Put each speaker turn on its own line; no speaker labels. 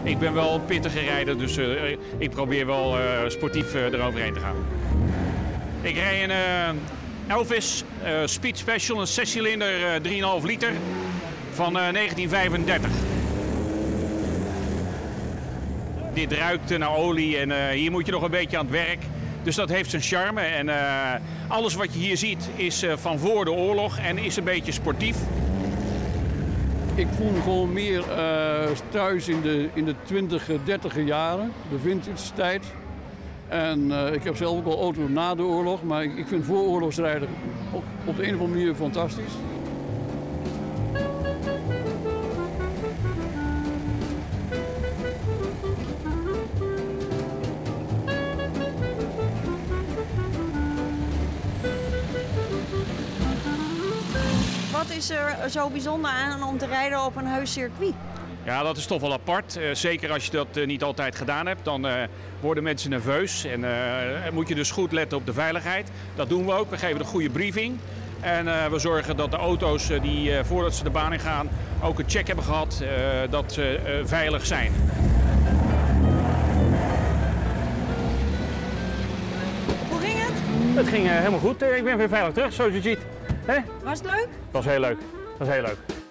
ik ben wel een pittige rijder, dus ik probeer wel sportief eroverheen te gaan. Ik rij een Elvis Speed Special, een 6-cilinder 3,5 liter van 1935. Dit ruikt naar olie en hier moet je nog een beetje aan het werk. Dus dat heeft zijn charme en alles wat je hier ziet is van voor de oorlog en is een beetje sportief.
Ik voel me gewoon meer thuis in de 20, 30 jaren, de vintage tijd. En ik heb zelf ook al auto na de oorlog, maar ik vind vooroorlogsrijden op de een of andere manier fantastisch.
Wat is er zo bijzonder aan om te rijden op een heus circuit?
Ja, dat is toch wel apart. Zeker als je dat niet altijd gedaan hebt, dan worden mensen nerveus. En moet je dus goed letten op de veiligheid. Dat doen we ook. We geven een goede briefing. En we zorgen dat de auto's die voordat ze de baan in gaan ook een check hebben gehad dat ze veilig zijn.
Hoe ging het?
Het ging helemaal goed. Ik ben weer veilig terug, zoals je ziet.
Was het leuk?
Het was heel leuk.